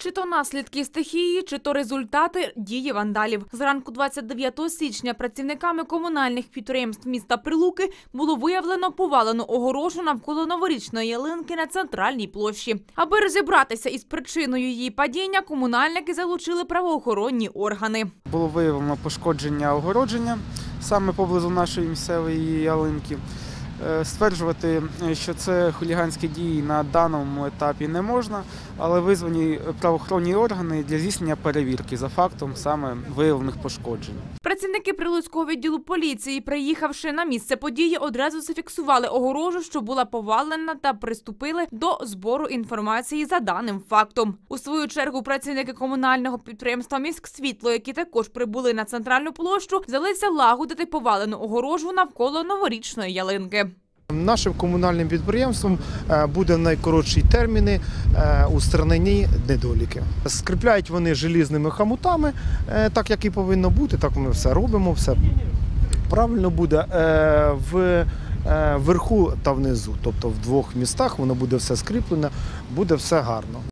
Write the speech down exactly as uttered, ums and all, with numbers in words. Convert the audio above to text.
Чи то наслідки стихії, чи то результати дії вандалів. Зранку двадцять дев'ятого січня працівниками комунальних підприємств міста Прилуки було виявлено повалену огорожу навколо новорічної ялинки на центральній площі. Аби розібратися із причиною її падіння, комунальники залучили правоохоронні органи. Було виявлено пошкодження огородження саме поблизу нашої місцевої ялинки. Стверджувати, що це хуліганські дії на даному етапі не можна, але визвані правоохоронні органи для здійснення перевірки за фактом саме виявлених пошкоджень. Працівники Прилуцького відділу поліції, приїхавши на місце події, одразу зафіксували огорожу, що була повалена, та приступили до збору інформації за даним фактом. У свою чергу працівники комунального підприємства «Міськсвітло», які також прибули на центральну площу, взялися лагодити повалену огорожу навколо новорічної ялинки. Нашим комунальним підприємством буде в найкоротші терміни устранені недоліки. Скріпляють вони желізними хомутами, так як і повинно бути, так ми все робимо, все правильно буде. Вверху та внизу, тобто в двох містах воно буде все скріплене, буде все гарно.